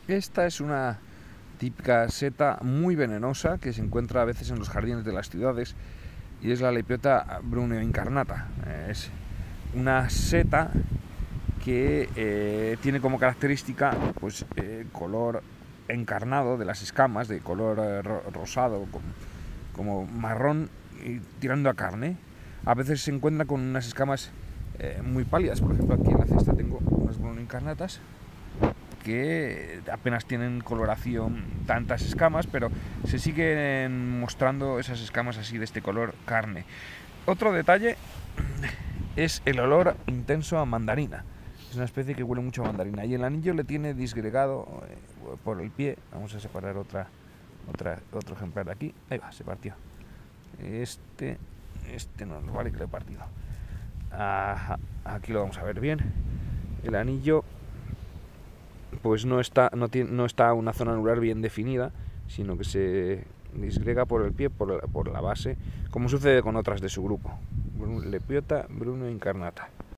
Esta es una típica seta muy venenosa que se encuentra a veces en los jardines de las ciudades y es la Lepiota bruneo-incarnata. Es una seta que tiene como característica pues color encarnado de las escamas, de color rosado, como marrón y tirando a carne. A veces se encuentra con unas escamas muy pálidas. Por ejemplo, aquí en la cesta tengo unas bruneo-incarnatas que apenas tienen coloración, tantas escamas, pero se siguen mostrando esas escamas así de este color carne. Otro detalle es el olor intenso a mandarina. Es una especie que huele mucho a mandarina y el anillo le tiene disgregado por el pie. Vamos a separar otro ejemplar de aquí. Ahí va, se partió. Este no nos vale, que lo he partido. Ajá, aquí lo vamos a ver bien. El anillo pues no está una zona anular bien definida, sino que se disgrega por el pie, por la base, como sucede con otras de su grupo. Lepiota bruneo-incarnata.